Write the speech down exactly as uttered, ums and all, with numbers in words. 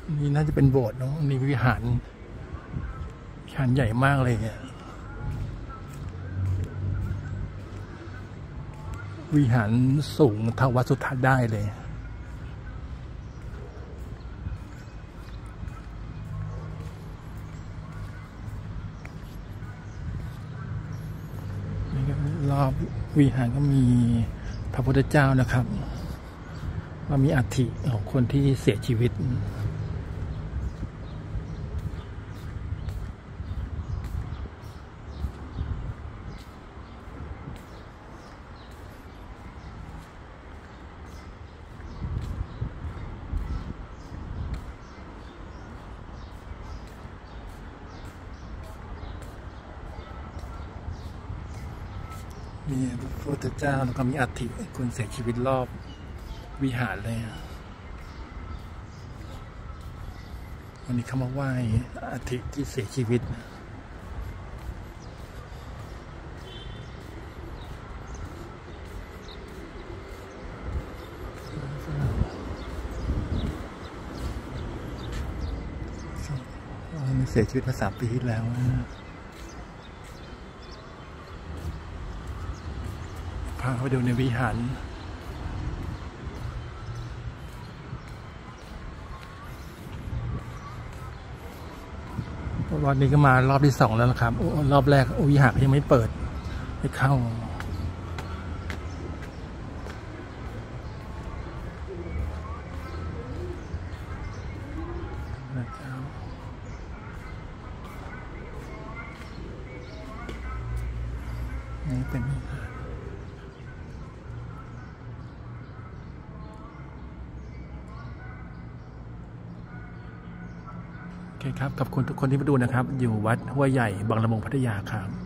นี่น่าจะเป็นโบสถ์เนาะนี่วิหารวิหารใหญ่มากเลยเนี่ยวิหารสูงเท่าวัดสุทัศน์ได้เลยรอบวิหารก็มีพระพุทธเจ้านะครับว่ามีอัฐิของคนที่เสียชีวิตมีพระพุทธเจ้าแล้วก็มีอัฐิคนเสียชีวิตรอบวิหารเลยวันนี้เขามาไหว้อัฐิที่เสียชีวิตเสียชีวิตมาสามปีที่แล้วพาไปดูในวิหารวันนี้ก็มารอบที่สองแล้วนะครับรอบแรกวิหารยังไม่เปิดให้เข้านี่เป็นโอเคครับขอบคุณทุกคนที่มาดูนะครับอยู่วัดห้วยใหญ่บางละมุงพัทยาครับ